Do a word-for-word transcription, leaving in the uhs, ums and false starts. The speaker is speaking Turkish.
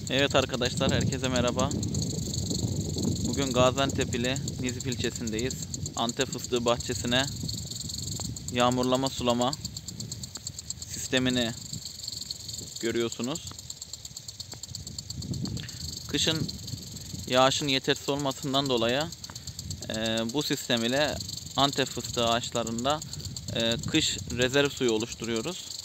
Evet arkadaşlar, herkese merhaba. Bugün Gaziantep ili Nizip ilçesindeyiz. Antep fıstığı bahçesine yağmurlama sulama sistemini görüyorsunuz. Kışın yağışın yetersiz olmasından dolayı e, bu sistem ile Antep fıstığı ağaçlarında e, kış rezerv suyu oluşturuyoruz.